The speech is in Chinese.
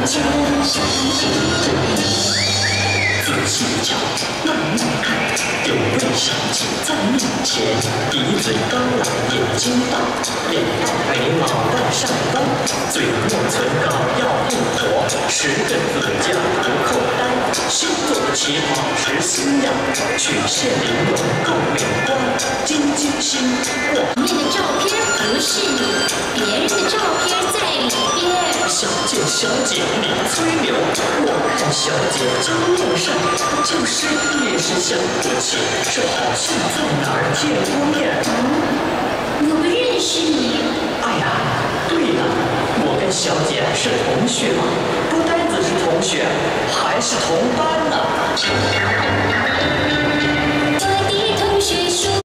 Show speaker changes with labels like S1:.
S1: 前，相信仔细瞧，慢慢看，有位小姐在面前，鼻嘴高朗，眼睛大，脸蛋眉毛往上弯，嘴沫唇膏要不活，10个字叫不后呆，星座旗袍实心样，曲线玲珑够美观，金金星我
S2: 那个照片不是你，别人的照片在里边。
S1: 小姐小姐你吹牛，我看小姐真面善，就是一时想不起，这好像在哪儿见过面。